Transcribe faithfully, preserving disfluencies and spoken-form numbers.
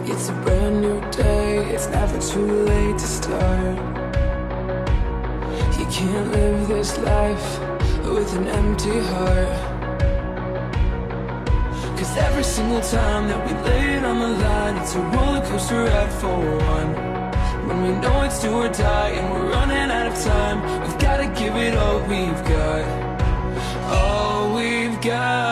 It's a brand new day, it's never too late to start. You can't live this life with an empty heart. Cause every single time that we lay it on the line, it's a roller coaster ride for one. When we know it's do or die and we're running out of time, we've gotta give it all we've got. All we've got.